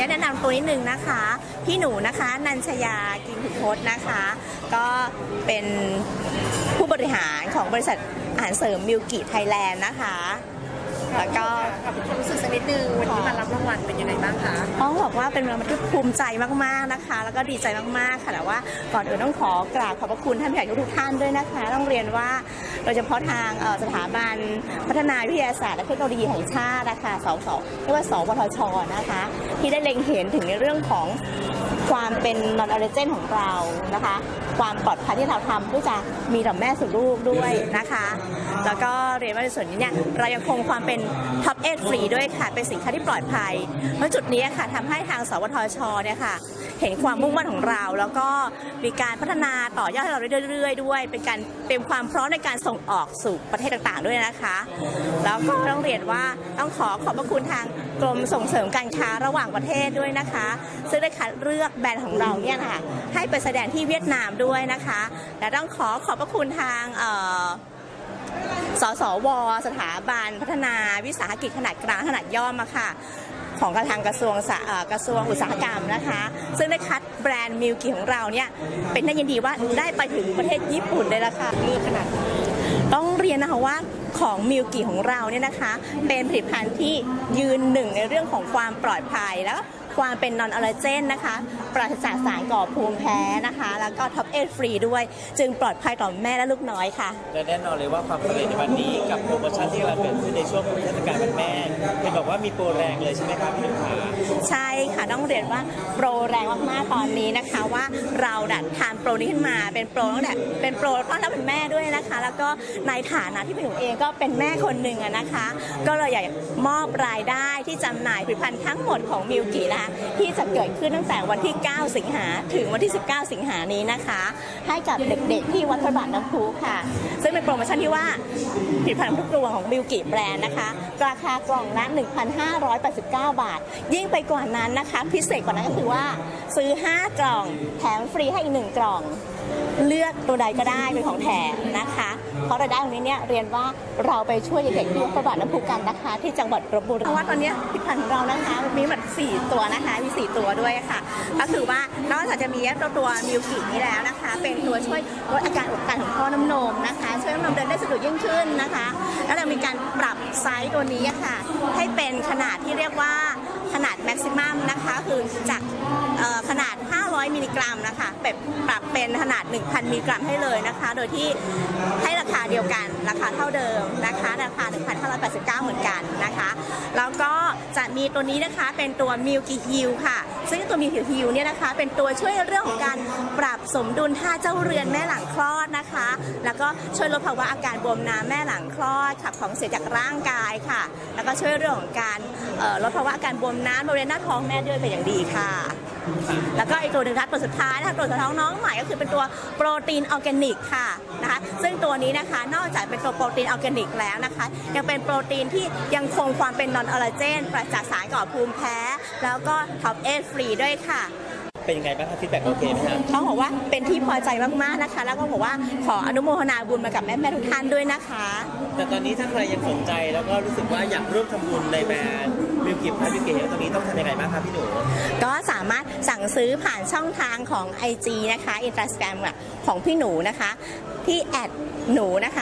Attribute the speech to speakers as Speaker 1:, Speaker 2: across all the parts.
Speaker 1: ญาตแนะนำตัวนิดนึงนะคะพี่หนูนะคะนันชยากินขุนทศนะคะก็เป็นผู้บริหารของบริษัทอาหารเสริมมิลกิไทยแลนด์นะคะแล้วก็
Speaker 2: ความรู้สึกสักนิดนึงวันนี้มารับรางวัลเป็นยังไงบ้างคะ
Speaker 1: ต้องบอกว่าเป็นมันที่ภูมิใจมากๆนะคะแล้วก็ดีใจมากๆค่ะแต่ว่าก่อนอื่นต้องขอกราบขอบพระคุณท่านผู้ใหญ่ทุกท่านด้วยนะคะต้องเรียนว่าโดยเฉพาะทางสถาบันพัฒนาวิทยาศาสตร์และเทคโนโลยีแห่งชาตินะคะเรียกว่าสวทช.นะคะที่ได้เล็งเห็นถึงในเรื่องของความเป็นนอนออริจินของเรานะคะความปลอดภัยที่เราทำเพื่อจะมีต่อแม่สู่ลูกด้วยนะคะแล้วก็เรียนว่าในส่วนนี้เนี่ยเรายังคงความเป็นท็อป8ฟรีด้วยค่ะเป็นสินค้าที่ปลอดภัยเพราะจุดนี้ค่ะทำให้ทางสวทช.เนี่ยค่ะเห็นความมุ่งมั่นของเราแล้วก็มีการพัฒนาต่อยอดให้เราเรื่อยๆด้วยเป็นการเตรียมความพร้อมในการส่งออกสู่ประเทศต่างๆด้วยนะคะแล้วก็ต้องเรียนว่าต้องขอบพระคุณทางกรมส่งเสริมการค้าระหว่างประเทศด้วยนะคะซึ่งได้คัดเลือกแบรนด์ของเราเนี่ยค่ะให้ไปแสดงที่เวียดนามด้วยนะคะและต้องขอบพระคุณทางสสว.สถาบันพัฒนาวิสาหกิจขนาดกลางขนาดย่อมค่ะของทางกระทรวงอุตสาหกรรมนะคะซึ่งได้คัดแบรนด์มิลกิของเราเนี่ยเป็นน่ายินดีว่าได้ไปถึงประเทศญี่ปุ่นเลยละค่ะเลือกขนาดต้องเรียนนะคะว่าของมิลกิของเราเนี่ยนะคะเป็นผลิตภัณฑ์ที่ยืนหนึ่งในเรื่องของความปลอดภัยแล้วความเป็นนอนออลลาเจนนะคะปราศจากสารก่อภูมิแพ้นะคะแล้วก็ท็อป8ฟรีด้วยจึงปลอดภัยต่อแม่และลูกน้อยค่ะ
Speaker 3: และแน่นอนเลยว่าความสำเร็จในวันนี้กับโปรโมชั่นที่กำลังเกิดขึ้นในช่วงเทศกาลวันแม่เห็นบอกว่ามีโปรแรงเลยใช่ไหมครับพี่หนุ่มคะ
Speaker 1: ใช่ค่ะต้องเรียนว่าโปรแรงมากๆตอนนี้นะคะว่าเราทำโปรนี้ขึ้นมาเป็นโปรตั้งแต่เป็นโปรต้อนรับเป็นแม่ด้วยนะคะแล้วก็ในฐานะที่พี่หนุ่มเองก็เป็นแม่คนหนึ่งนะคะก็เลยอยากมอบรายได้ที่จำหน่ายผลิตภัณฑ์ทั้งหมดของมิลกินะคะที่จะเกิดขึ้นตั้งแต่วันที่ 9 สิงหาถึงวันที่ 19 สิงหานี้นะคะให้กับเด็กๆที่วัดพระบาทน้ำพุค่ะซึ่งเป็นโปรโมชั่นที่ว่าผลิตภัณฑ์ทุกตัวของมิลกิแบรนด์นะคะราคากล่องละ 1,589 บาทยิ่งไปกว่านั้นนะคะพิเศษกว่านั้นก็คือว่าซื้อ5กล่องแถมฟรีให้อีก1กล่องเลือกตัวใดก็ได้เป็นของแถมนะคะเพราะรายได้ตรงนี้เนี่ยเรียนว่าเราไปช่วยเด็กๆที่วัดพระบาทน้ำพุกันนะคะที่จังหวัดลพบุรีเพราะว่าตอนนี้ผลิตภัณฑ์ของเรานะคะมีหมด4ตัวนะคะมี4ตัวด้วยค่ะก็คือว่านอกจากจะมีตัวมิลกินี้แล้วนะคะเป็นตัวช่วยลดอาการอุดตันของท่อน้ำนมนะคะช่วยน้ำนมเดินได้สะดวกยิ่งขึ้นนะคะแล้วเรามีการปรับไซส์ตัวนี้ค่ะให้เป็นขนาดที่เรียกว่าขนาดแม็กซิมัมนะคะคือจากขนาด500มิลลิกรัมนะคะปรับเป็นขนาด 1,000 มิลลิกรัมให้เลยนะคะโดยที่ให้ราคาเดียวกันราคาเท่าเดิมนะคะราคา 1,589 เหมือนกันนะคะแล้วก็จะมีตัวนี้นะคะเป็นตัวมิลกิฮิลค่ะซึ่งตัวมิลกิฮิลเนี่ยนะคะเป็นตัวช่วยเรื่องของการปรับสมดุลท่าเจ้าเรือนแม่หลังคลอดนะคะแล้วก็ช่วยลดภาวะอาการบวมน้ำแม่หลังคลอดขับของเสียจากร่างกายค่ะแล้วก็ช่วยเรื่องของการลดภาวะอาการบวมน้ำบริเวณหน้าท้องแม่ด้วยเป็นอย่างดีค่ะแล้วก็อีกตัวหนึ่งค่ะตัวสุดท้ายนะคะตัวท้องน้องใหม่ก็คือเป็นตัวโปรตีนออร์แกนิกค่ะนะคะซึ่งตัวนี้นะคะนอกจากเป็นตัวโปรตีนออร์แกนิกแล้วนะคะยังเป็นโปรตีนที่ยังคงความเป็นนอนออลลาเจนปราศจากสารก่อภูมิแพ้แล้วก็ท็อป8ฟรีด้วยค่ะ
Speaker 3: เป็นยังไงบ้างคะฟีดแบ็กโอเคไหมครับ
Speaker 1: ต้องบอกว่าเป็นที่พอใจมากๆนะคะแล้วก็บอกว่าขออนุโมทนาบุญมากับแม่ๆทุกท่านด้วยนะคะ
Speaker 3: แต่ตอนนี้ถ้าใครยังสนใจแล้วก็รู้สึกว่าอยากร่วมทำบุญในแบรนด์มิลกิพาร์ทมิลกิเฮลตรงนี้ต้องทำยังไงบ้างคะพี่หนู
Speaker 1: ก็สามารถสั่งซื้อผ่านช่องทางของ IG นะคะอินสตาแกรมของพี่หนูนะคะที่หนูนะคะ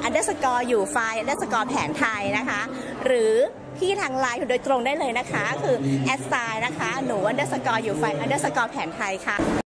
Speaker 1: _อยู่ไฟล์_แผนไทยนะคะหรือที่ทางไลน์โดยตรงได้เลยนะคะคือแอดไซน์นะคะหนู_อยู่ไฟล์_แผนไทยค่ะ